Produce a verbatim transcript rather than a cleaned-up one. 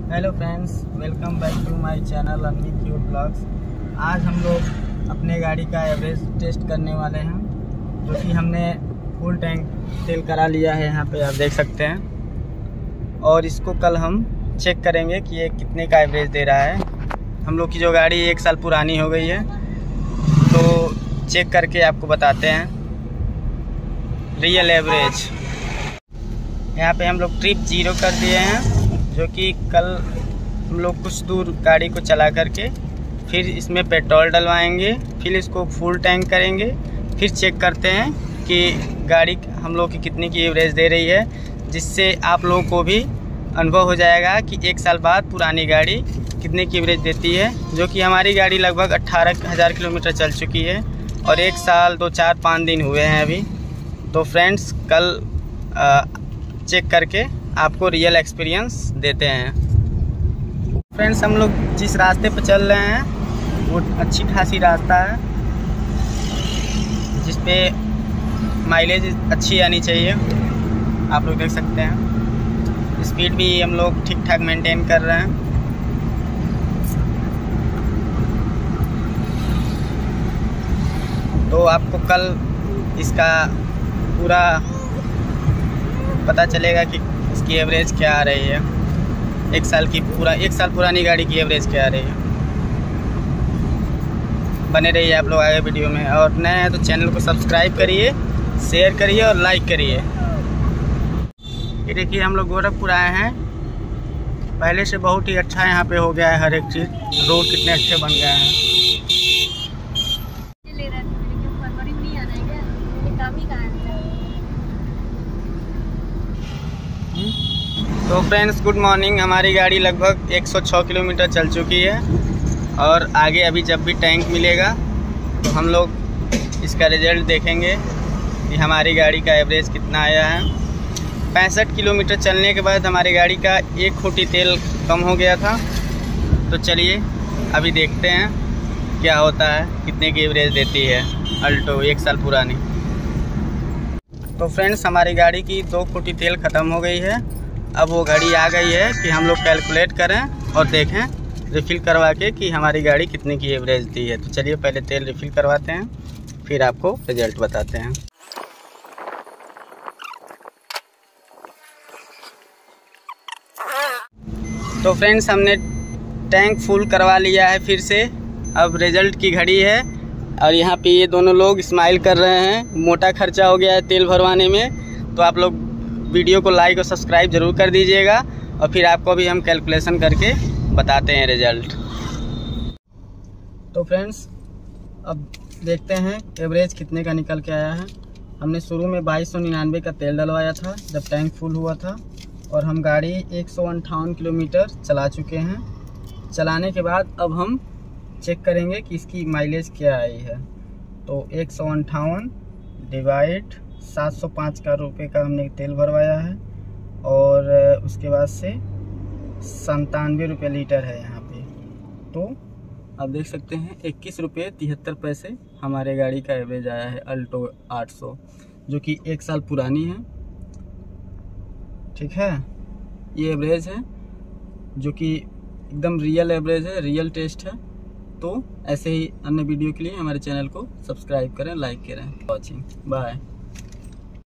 Hello friends, welcome back to my channel Anni cute blogs. आज हम लोग अपने गाड़ी का एवरेज टेस्ट करने वाले हैं, जो कि हमने फुल टैंक तेल करा लिया है। यहाँ पे आप देख सकते हैं, और इसको कल हम चेक करेंगे कि ये कितने का एवरेज दे रहा है। हम लोग की जो गाड़ी एक साल पुरानी हो गई है, तो चेक करके आपको बताते हैं रियल एवरेज। यहाँ पे हम लोग ट्रिप जीरो कर दिए हैं, जो कि कल हम लोग कुछ दूर गाड़ी को चला करके फिर इसमें पेट्रोल डलवाएंगे, फिर इसको फुल टैंक करेंगे, फिर चेक करते हैं कि गाड़ी हम लोग की कितने की एवरेज दे रही है, जिससे आप लोगों को भी अनुभव हो जाएगा कि एक साल बाद पुरानी गाड़ी कितने की एवरेज देती है। जो कि हमारी गाड़ी लगभग अट्ठारह हज़ार किलोमीटर चल चुकी है और एक साल दो चार पाँच दिन हुए हैं अभी। तो फ्रेंड्स, कल आ, चेक करके आपको रियल एक्सपीरियंस देते हैं। फ्रेंड्स, हम लोग जिस रास्ते पर चल रहे हैं वो अच्छी खासी रास्ता है, जिस पे माइलेज अच्छी आनी चाहिए। आप लोग देख सकते हैं, स्पीड भी हम लोग ठीक ठाक मेंटेन कर रहे हैं। तो आपको कल इसका पूरा पता चलेगा कि इसकी एवरेज क्या आ रही है, एक साल की पूरा एक साल पुरानी गाड़ी की एवरेज क्या आ रही है। बने रहिए आप लोग आगे वीडियो में, और नए हैं तो चैनल को सब्सक्राइब करिए, शेयर करिए और लाइक करिए। ये देखिए, हम लोग गोरखपुर आए हैं। पहले से बहुत ही अच्छा यहाँ पे हो गया है, हर एक चीज़। रोड कितने अच्छे बन गए हैं। तो फ्रेंड्स, गुड मॉर्निंग। हमारी गाड़ी लगभग एक सौ छह किलोमीटर चल चुकी है, और आगे अभी जब भी टैंक मिलेगा तो हम लोग इसका रिजल्ट देखेंगे कि हमारी गाड़ी का एवरेज कितना आया है। पैंसठ किलोमीटर चलने के बाद हमारी गाड़ी का एक खूंटी तेल कम हो गया था। तो चलिए अभी देखते हैं क्या होता है, कितने की एवरेज देती है अल्टो एक साल पुरानी। तो फ्रेंड्स, हमारी गाड़ी की दो खूंटी तेल ख़त्म हो गई है। अब वो घड़ी आ गई है कि हम लोग कैलकुलेट करें और देखें रिफ़िल करवा के कि हमारी गाड़ी कितने की एवरेज दी है। तो चलिए पहले तेल रिफ़िल करवाते हैं, फिर आपको रिजल्ट बताते हैं। तो फ्रेंड्स, हमने टैंक फुल करवा लिया है फिर से। अब रिजल्ट की घड़ी है, और यहाँ पे ये दोनों लोग स्माइल कर रहे हैं। मोटा खर्चा हो गया है तेल भरवाने में, तो आप लोग वीडियो को लाइक और सब्सक्राइब ज़रूर कर दीजिएगा, और फिर आपको भी हम कैलकुलेशन करके बताते हैं रिजल्ट। तो फ्रेंड्स, अब देखते हैं एवरेज कितने का निकल के आया है। हमने शुरू में बाईस सौ निन्यानवे का तेल डलवाया था जब टैंक फुल हुआ था, और हम गाड़ी एक सौ अंठावन किलोमीटर चला चुके हैं। चलाने के बाद अब हम चेक करेंगे कि इसकी माइलेज क्या आई है। तो एक सौ अंठावन डिवाइड सात सौ पाँच का रुपये का हमने तेल भरवाया है, और उसके बाद से संतानवे रुपये लीटर है यहाँ पे। तो आप देख सकते हैं इक्कीस रुपये तिहत्तर पैसे हमारे गाड़ी का एवरेज आया है अल्टो आठ सौ, जो कि एक साल पुरानी है। ठीक है, ये एवरेज है जो कि एकदम रियल एवरेज है, रियल टेस्ट है। तो ऐसे ही अन्य वीडियो के लिए हमारे चैनल को सब्सक्राइब करें, लाइक करें। Watching, bye.